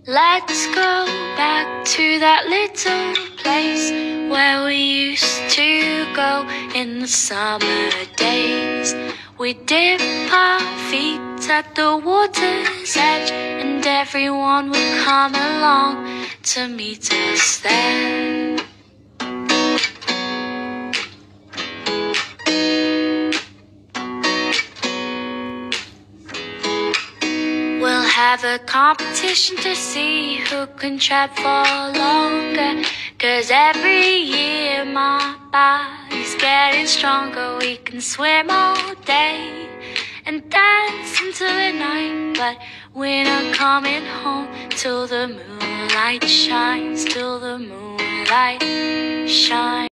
Let's go back to that little place where we used to go in the summer days. We dip our feet at the water's edge, and everyone would come along to meet us there. We'll have a competition to see who can trap for longer, 'cause every year my body's getting stronger. We can swim all day and dance until the night, but we're not coming home till the moonlight shines, till the moonlight shines.